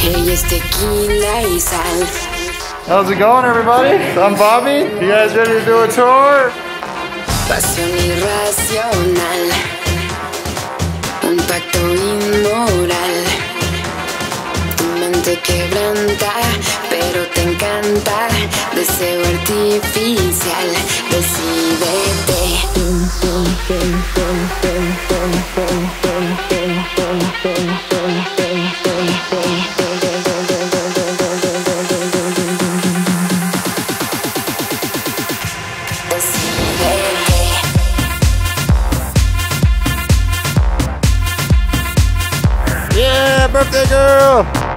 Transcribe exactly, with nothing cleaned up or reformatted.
Ella es tequila y sal. How's it going, everybody? I'm Bobby. You guys ready to do a tour? Pasión irracional, un pacto inmoral. Tu mente quebranta, pero te encanta. Deseo artificial, decídete. Yeah, birthday girl!